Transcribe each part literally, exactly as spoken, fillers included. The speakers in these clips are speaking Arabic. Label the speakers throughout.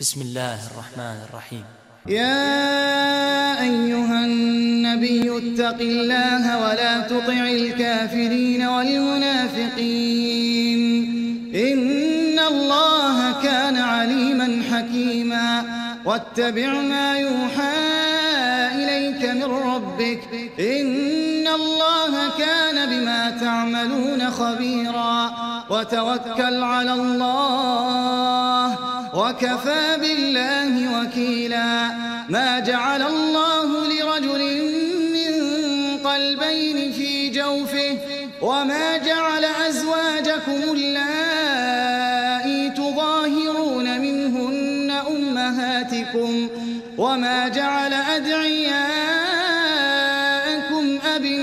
Speaker 1: بسم الله الرحمن الرحيم.
Speaker 2: يا أيها النبي اتق الله ولا تطع الكافرين والمنافقين إن الله كان عليما حكيما واتبع ما يوحى إليك من ربك إن الله كان بما تعملون خبيرا وتوكل على الله وكفى بالله وكيلا. ما جعل الله لرجل من قلبين في جوفه وما جعل أزواجكم اللائي تظاهرون منهن أمهاتكم وما جعل أدعياءكم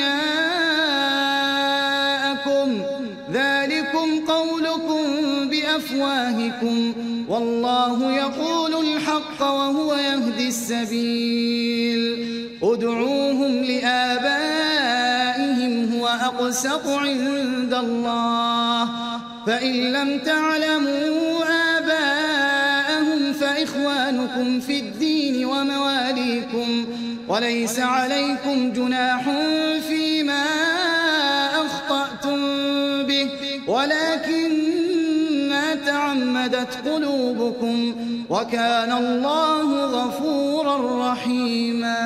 Speaker 2: أبناءكم ذلكم قولكم بأفواهكم والله يقول الحق وهو يهدي السبيل. ادعوهم لآبائهم هو أقسط عند الله فإن لم تعلموا آباءهم فإخوانكم في الدين ومواليكم وليس عليكم جناح فيما أخطأتم به ولكن تعمدت قلوبكم وكان الله غفورا رحيما.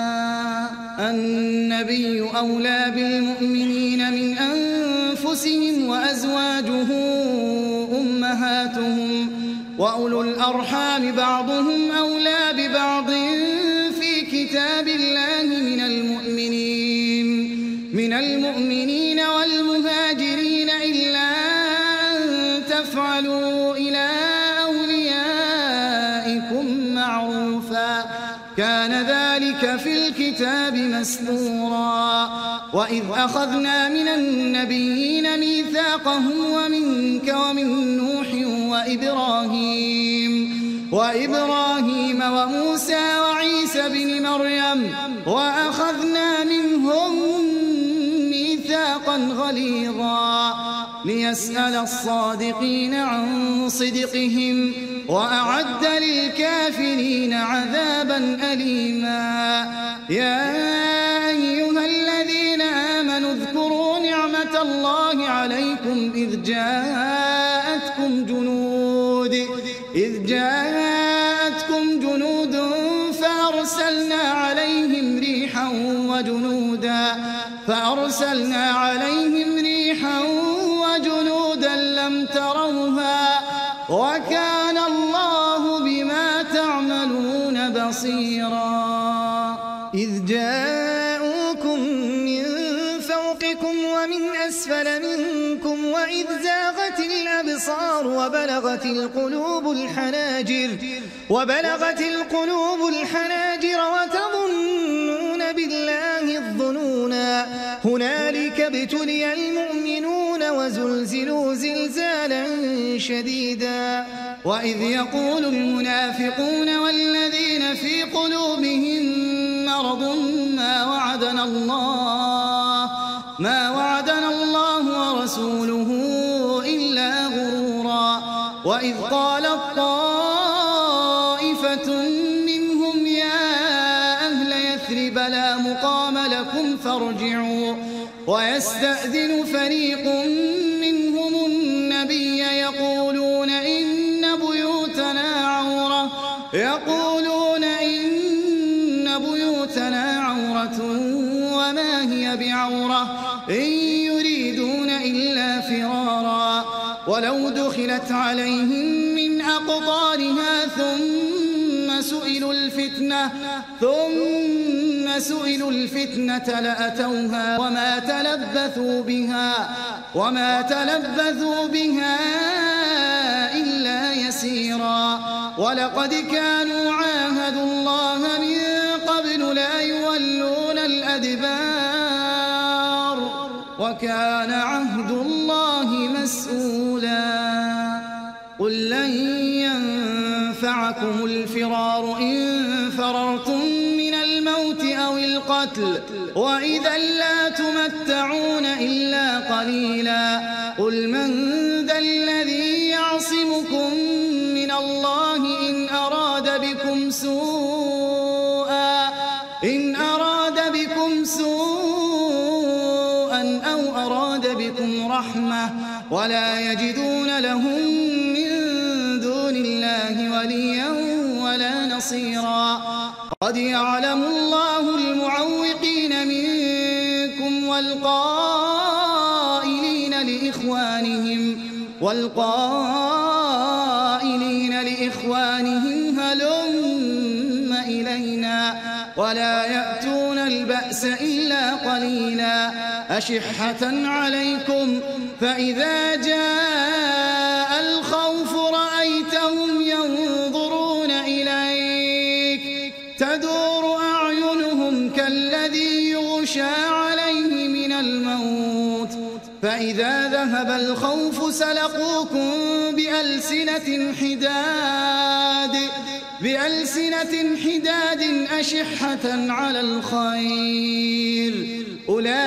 Speaker 2: النبي أولى بالمؤمنين من أنفسهم وأزواجه أمهاتهم وأولو الأرحام بعضهم أولى ببعض في كتاب الله من المؤمنين من المؤمنين والمهاجرين إلا تفعلوا إلى أوليائكم معروفا كان ذلك في الكتاب مسطورا. وإذ أخذنا من النبيين ميثاقهم ومنك ومن نوح وإبراهيم وإبراهيم وموسى وعيسى بن مريم وأخذنا منهم ميثاقا غليظا ليسأل الصادقين عن صدقهم وأعد للكافرين عذابا أليما. يا أيها الذين آمنوا اذكروا نعمة الله عليكم إذ جاءتكم جنود إذ جاءتكم جنود فأرسلنا عليهم ريحا وجنودا فأرسلنا عليهم ريحا وجنودا لم تروها وكان الله بما تعملون بصيرا. إذ جاءوكم من فوقكم ومن أسفل منكم وإذ زاغت الأبصار وبلغت القلوب الحناجر وبلغت القلوب الحناجر وتظنون بالله الظنونا هنالك ابتلي المؤمنون وزلزلوا زلزالا شديدا. وإذ يقول المنافقون والذين في قلوبهم مرض ما وعدنا الله ما وعدنا الله ورسوله إلا غرورا. وإذ قالت طائفة منهم يا أهل يثرب لا مقام لكم فارجعوا ويستأذن فريق منهم النبي يقولون إن بيوتنا عورة يقولون إن بيوتنا عورة وما هي بعورة إن يريدون إلا فرارا ولو دخلت عليهم من أقطارها ثم سئلوا الفتنة ثم سئلوا الفتنة لأتوها وما تلبثوا بها وما تلبثوا بها إلا يسيرا. ولقد كانوا عاهدوا الله من قبل لا يولون الأدبار وكان عهد الله مسؤولا. قل لن ينفعكم الفرار إن فررتم من الموت أو القتل وإذا لا تمتعون إلا قليلا. قل من ذا الذي يعصمكم من الله إن أراد سوءا إن أراد بكم سوءا أو أراد بكم رحمة ولا يجدون لهم من دون الله وليا ولا نصيرا قد يعلم الله المعوقين منكم والقائلين لإخوانهم والقائلين لإخوانهم هلم إلينا ولا يأتون البأس إلا قليلا أشحة عليكم فإذا جاء الخوف رأيتهم ينظرون إليك تدور أعينهم كالذي يغشى عليه من الموت فإذا ذهب الخوف سلقوكم بألسنة حداد بألسنة حداد أشحة على الخير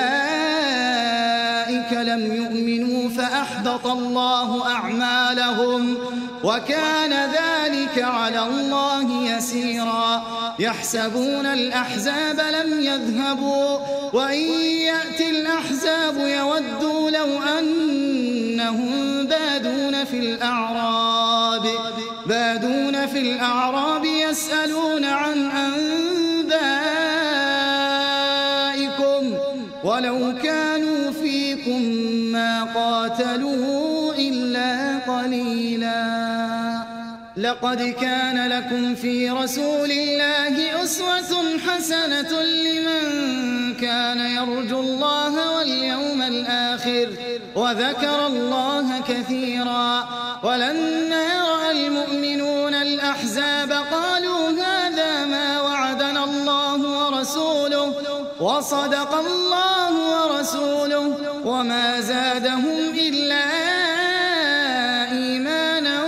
Speaker 2: أولئك لم يؤمنوا فأحبط الله أعمالهم وكان ذلك على الله يسيرا يحسبون الأحزاب لم يذهبوا وإن يأتي الأحزاب يودوا لو أنهم بادون في الأعراب بادون في الأعراب يسألون عن أنبائكم ولو كانوا فيكم ما قاتلوا إلا قليلا لقد كان لكم في رسول الله أسوة حسنة لمن كان يرجو الله واليوم الآخر وذكر الله كثيرا ولما رأى المؤمنون الأحزاب قالوا هذا ما وعدنا الله ورسوله وصدق الله ورسوله وما زادهم إلا إيمانا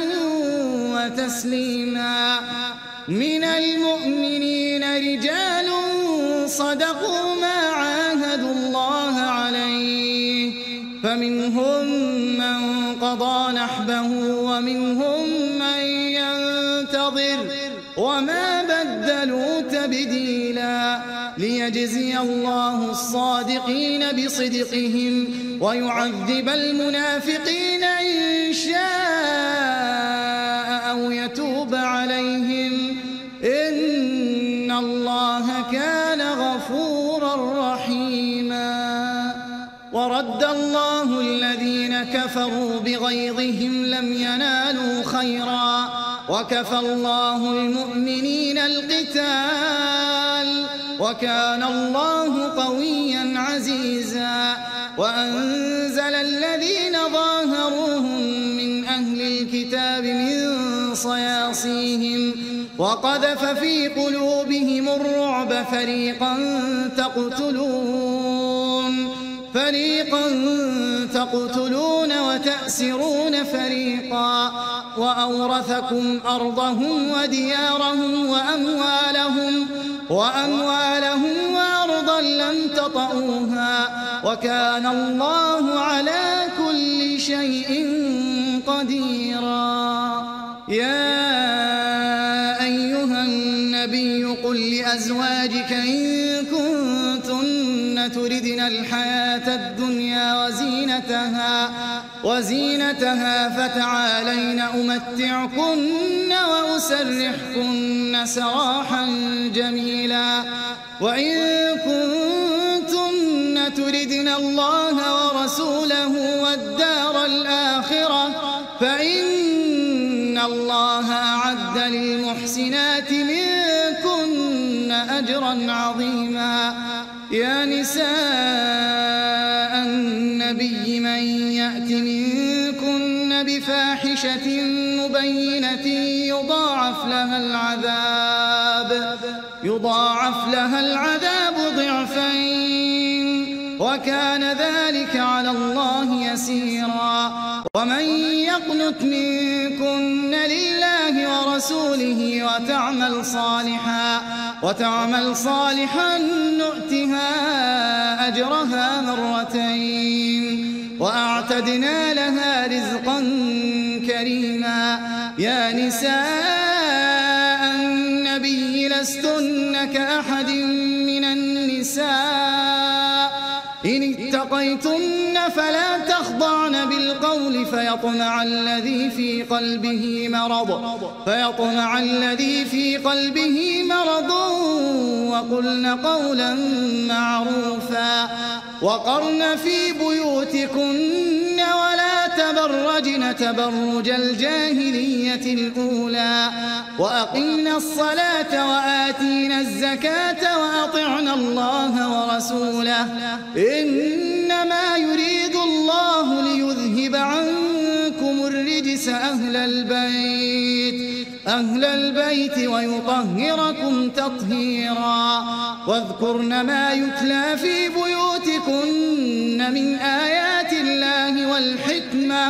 Speaker 2: وتسليما من المؤمنين رجال صدقوا ما عاهدوا الله عليه فمنهم من قضى نحبه ومنهم من ينتظر وما بدلوا تبديلا ليجزي الله الصادقين بصدقهم ويعذب المنافقين إن شاء أو يتوب عليهم إن الله كان غفورا رحيما ورد الله الذين كفروا بغيظهم لم ينالوا خيرا وكفى الله المؤمنين القتال وكان الله قويا عزيزا وأنزل الذين ظاهروهم من أهل الكتاب من صياصيهم وقذف في قلوبهم الرعب فريقا تقتلون فريقا تقتلون وتأسرون فريقا وأورثكم أرضهم وديارهم وأموالهم وأموالهم وأرضا لم تطئوها وكان الله على كل شيء قديرا يا أيها النبي قل لأزواجك إن كنتن تردن الحياة الدنيا وزينتها وزينتها فتعالين أمتعكن وأسرحكن سراحا جميلا وإن كنتن تردن الله ورسوله والدار الآخرة فإن الله أعد للمحسنات منكن أجرا عظيما يا نساء النبي من يأت منكن بفاحشة مبينة يضاعف لها العذاب يضاعف لها العذاب ضعفين وكان ذلك على الله يسيرا ومن يقنت منكن لله ورسوله وتعمل صالحا وتعمل صالحا نؤتها أجرها مرتين وأعتدنا لها رزقا كريما يا نساء النبي لستن كأحد من النساء إن اتقيتن فلا تخضعن بالقول فيطمع الذي في قلبه مرض فيطمع الذي في قلبه مرض وقلن قولا معروفا وقرن في بيوتكن ولا تبرجن تبرج الجاهلية الأولى وأقمنا الصلاة وآتينا الزكاة وأطعنا الله ورسوله إنما يريد الله ليذهب عنكم الرجس أهل البيت أهل البيت ويطهركم تطهيرا واذكرن ما يتلى في بيوتكن من آيات الله والحكمة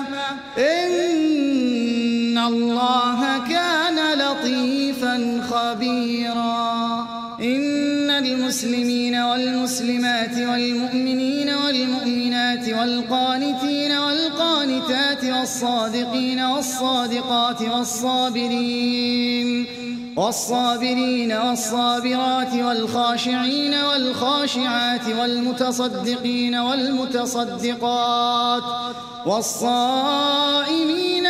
Speaker 2: إن الله كان لطيفا خبيرا إن المسلمين والمسلمات والمؤمنين والمؤمنات والقانتين والقانتات والصادقين والصادقات والصابرين والصابرين والصابرات والخاشعين والخاشعات والمتصدقين والمتصدقات والصائمين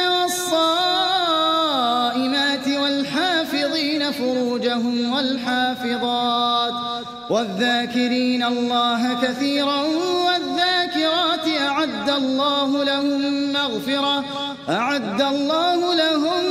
Speaker 2: والصائمات والحافظين فروجهم والحافظات والذاكرين الله كثيرا والذاكرات أعد الله لهم مغفرة أعد الله لهم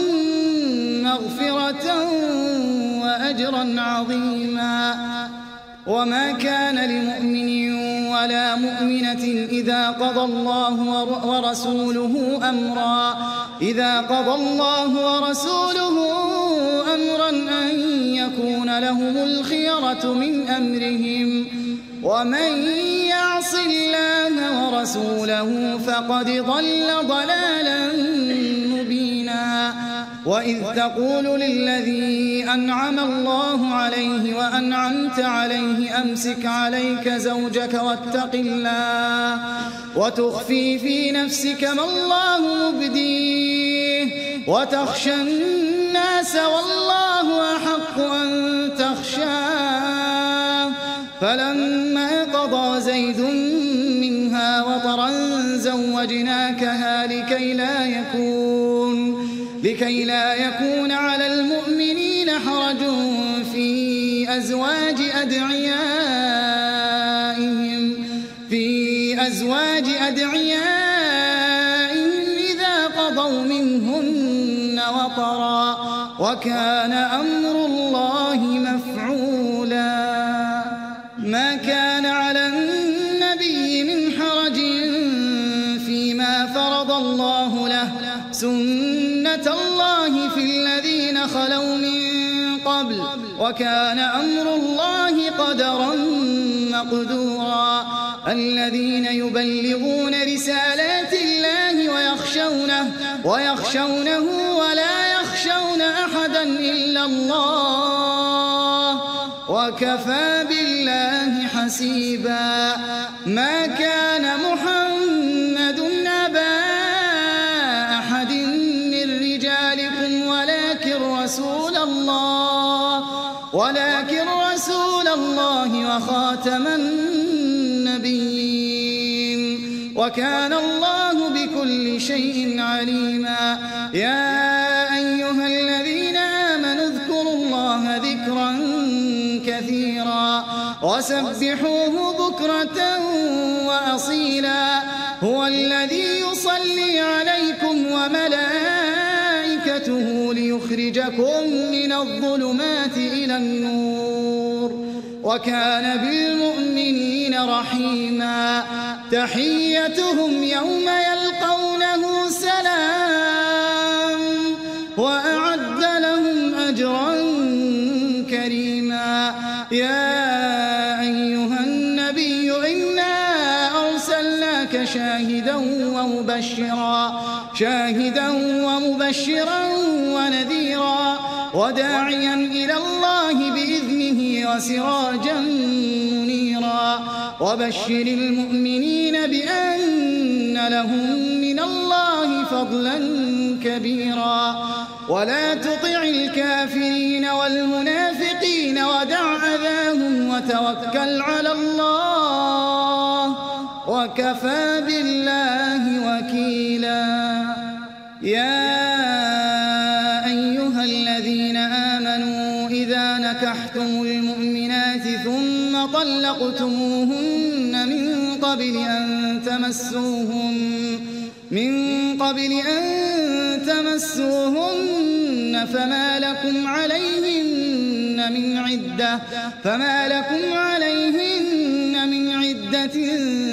Speaker 2: مغفرة وأجرا عظيما وما كان لمؤمن ولا مؤمنة إذا قضى الله ورسوله أمرا إذا قضى الله ورسوله أمرا أن يكون لهم الخيرة من أمرهم ومن يعص الله ورسوله فقد ضل ضلالا مبينا وإذ تقول للذي أنعم الله عليه وأنعمت عليه أمسك عليك زوجك واتق الله وتخفي في نفسك ما الله مبديه وتخشى الناس والله أحق أن تخشاه فلما قضى زيد منها وطرا زوجناكها لكي لا يكون لكي لا يكون على المؤمنين حرج في أزواج أدعيائهم في أزواج أدعيائهم إذا قضوا منهن وطرا وكان أمر الله مفعولا ما كان على النبي من حرج فيما فرض الله له سنة الله في الذين خلوا من قبل وكان أمر الله قدرا مقدورا الذين يبلغون رسالات الله ويخشونه ويخشونه ولا يخشون أحدا إلا الله وكفى بالله حسيبا ما كان محمد أبا أحد من رجالكم ولكن رسول الله ولكن رسول الله وخاتم النبيين وكان الله بكل شيء عليما يا أيها الذين آمنوا اذكروا الله ذكرا كثيرا وسبحوه بكرة وأصيلا هو الذي يصلي عليكم وملائكته ليخرجكم من الظلمات إلى النور وكان بالمؤمنين رحيما تحيتهم يوم يلقونه سلام وأعد لهم أجرا كريما يا أيها النبي إنا أرسلناك شاهدا ومبشرا شاهدا ومبشرا ونذيرا وداعيا إلى الله بإذنه وسراجا منيرا وبشر المؤمنين بأن لهم من الله فضلا كبيرا ولا تطع الكافرين والمنافقين وتوكل على الله وكفى بالله وكيلا. يا أيها الذين آمنوا إذا نكحتم المؤمنات ثم طلقتموهن من قبل أن تمسوهن من قبل أن تمسوهن فما لكم عليهن من عدة فما لكم عليهن من عدة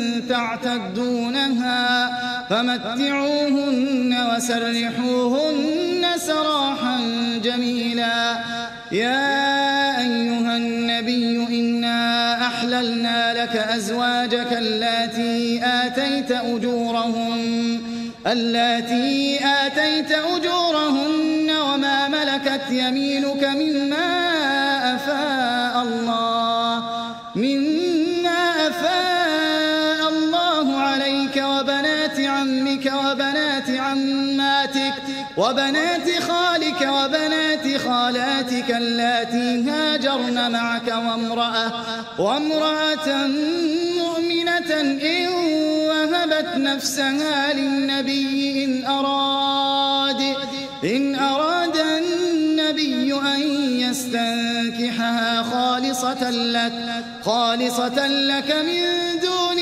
Speaker 2: تعتدونها فمتعوهن وسرحوهن سراحا جميلا. يا أيها النبي إنا أحللنا لك أزواجك اللاتي آتيت أجورهن اللاتي آتيت أجورهن وما ملكت يمينك مما أفاء الله مما أفاء الله عليك وبنات عمك وبنات عماتك وبنات خالك وبنات خالاتك اللاتي هاجرن معك وامرأة وامرأة مؤمنة إن وهبت نفسها للنبي إن أراد إن أراد النبي أن يستنكحها خالصة لك خالصة لك من دون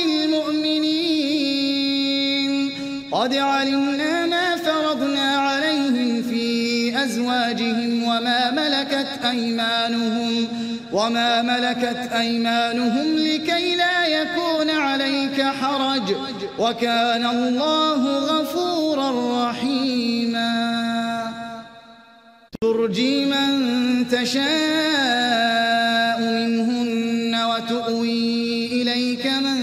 Speaker 2: المؤمنين. قد علمنا ما فرضنا عليهم في أزواجهم وما ملكت أيمانهم وما ملكت أيمانهم لكي لا يكون عليك حرج وكان الله غفورا رحيما. ترجي من تشاء منهن وتؤوي إليك من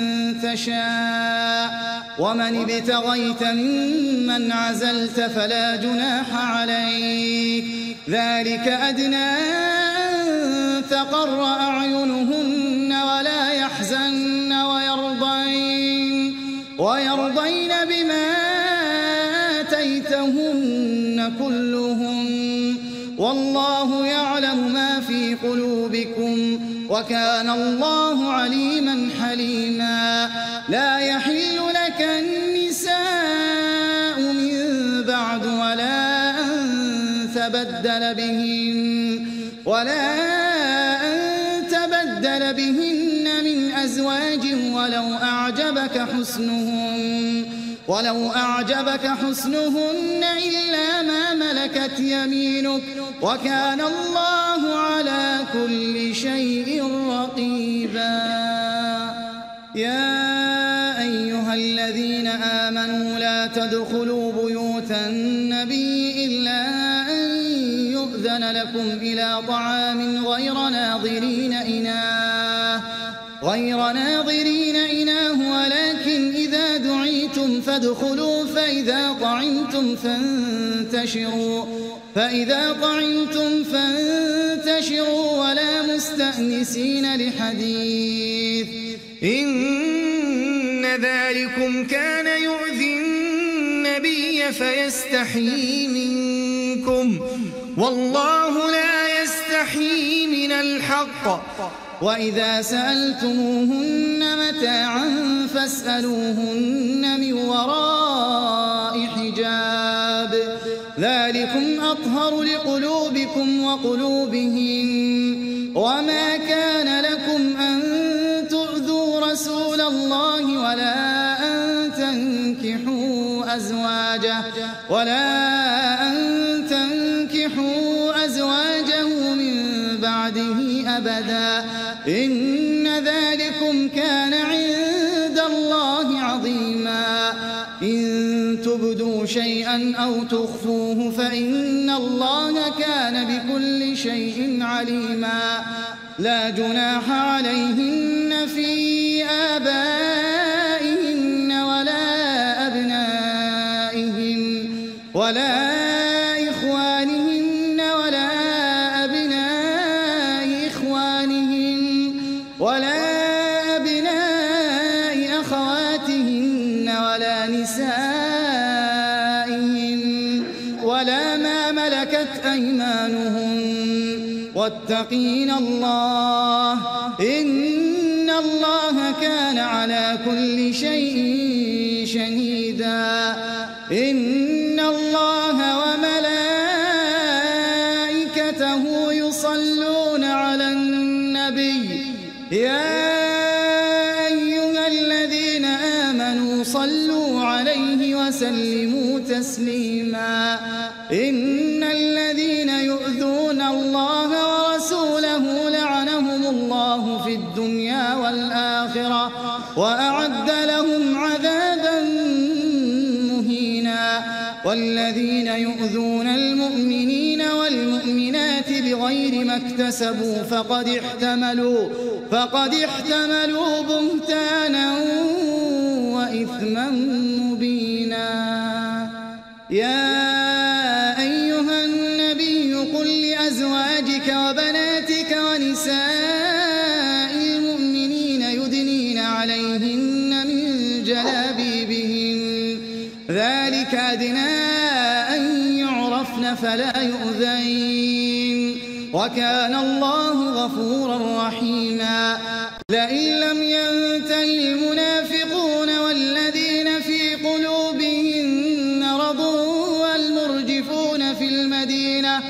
Speaker 2: تشاء ومن ابتغيت ممن عزلت فلا جناح عليك ذلك أدنى أن تقر أعينهن ولا يحزن ويرضين ويرضين بما آتيتهن كلهم والله يعلم ما في قلوبكم وكان الله عليما حليما. لا يحل لك النساء من بعد ولا أن تبدل بهن ولا أن تبدل بهن من أزواج ولو أعجبك حسنهن ولو أعجبك حسنهن إلا ما ملكت يمينك وكان الله على كل شيء رقيبا. يا أيها الذين آمنوا لا تدخلوا بيوت النبي إلا أن يؤذن لكم إلى طعام غير ناظرين إناه غير ناظرين إناه ولكن إذا دعيتم فادخلوا فإذا طعمتم فانتشروا فإذا طعمتم فانتشروا ولا مستأنسين لحديث إن ذلكم كان يؤذي النبي فيستحيي منكم والله لا يستحيي من الحق. وإذا سألتموهن متاعا فاسألوهن من وراء حجاب ذلكم أطهر لقلوبكم وقلوبهم. وما كان لكم أن تؤذوا رسول الله ولا أن تنكحوا أزواجه ولا أن تنكحوا أزواجه من بعده أبدا إن ذلكم كان عند الله عظيما. إن تبدوا شيئا أو تخفوه فإن الله كان بكل شيء عليما. لا جناح عليهن في آبائهن ولا أبنائهن ولا إخوانهن ولا أبناء إخوانهن ولا أبناء أخواتهن ولا نسائهن ولا ما ملكت أيمانهن واتقين الله إن الله كان على كل شيء شهيدا إن الله وملائكته يصلون على النبي يا أيها الذين آمنوا صلوا عليه وسلموا تسليما إن الذين يؤذون الله ورسوله لعنهم الله في الدنيا والآخرة وأعد لهم عذابا مهينا والذين يؤذون المؤمنين والمؤمنات بغير ما اكتسبوا فقد احتملوا فقد احتملوا بهتانا وإثما مبينا يا أيها النبي قل لأزواجك وبناتك ونساء المؤمنين يدنين عليهن من جلابيبهن ذلك أدنى أن يعرفن فلا يؤذين وكان الله غفورا رحيما لئن لم ينتهي المنافقون والذين في قلوبهم مرض والمرجفون في المدينة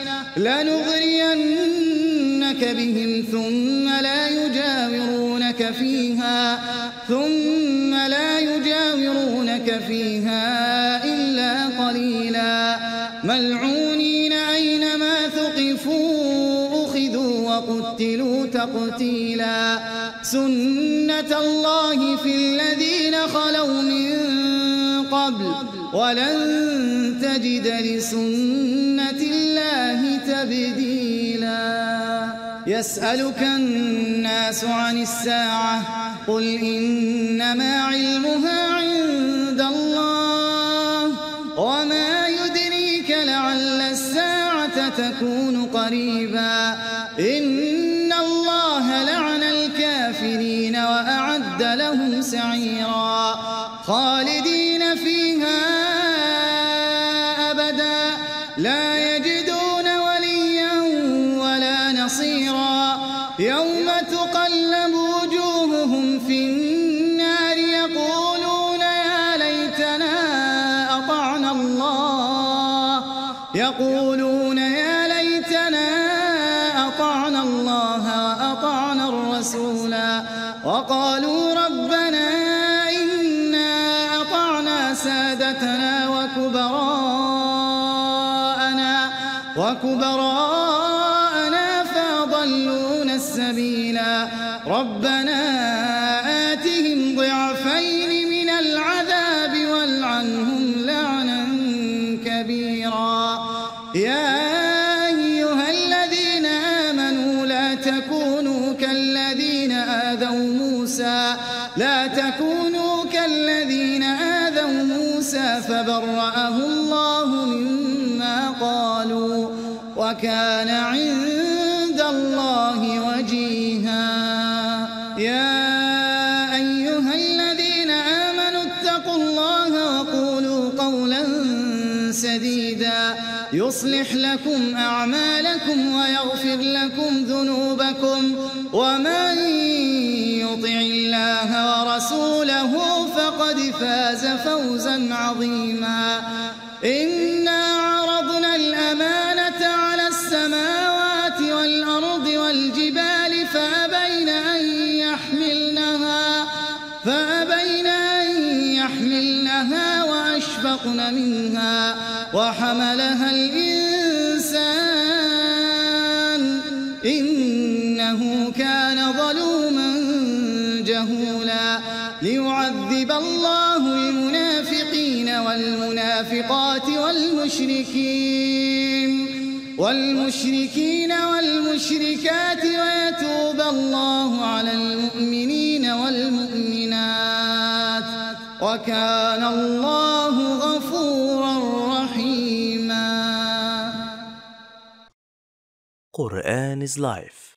Speaker 2: لنغرينك بهم ثم لا يجاورونك فيها ثم لا يجاورونك فيها إلا قليلا ملعونين أينما ثقفوا أخذوا وقتلوا تقتيلا سنة الله في الذين خلوا من قبل ولن تجد لسنة الله تبديلا يسألك الناس عن الساعة قل إنما علمها عند الله وما يدريك لعل الساعة تكون قريبا إن الله لعن الكافرين وأعد لهم سعيرا خالدين فيها أبدا لا يجدون وليا ولا نصيرا يوم تقلب وجوههم في النار يقولون يا ليتنا أطعنا الله يقولون يا ليتنا أطعنا الله وأطعنا الرسولا وقالوا ربنا إنا أطعنا سادتنا وكبراءنا وكبراءنا فأضلونا السبيلا ربنا آتهم ضعفين من العذاب والعنهم لعنا كبيرا يا أيها الذين آمنوا لا تكونوا كالذين آذوا موسى لا تكونوا كالذين آذوا موسى فبرأه الله مما قالوا وكان عند الله وجيها يا أيها الذين آمنوا اتقوا الله وقولوا قولا سديدا يصلح لكم أعمالكم ويغفر لكم ذنوبكم ومن يطع الله ورسوله فقد فاز فوزا عظيما إنا عرضنا الأمانة على السماوات والأرض والجبال فأبين أن يحملنها فأبين أن يحملنها وأشفقن منها وحملها الإنسان إنه كان ظلوما جهولا ليعذب الله المنافقين والمنافقات والمشركين والمشركين والمشركات ويتوب الله على المؤمنين والمؤمنات وكان الله غفورا رحيما.
Speaker 1: Quran is life.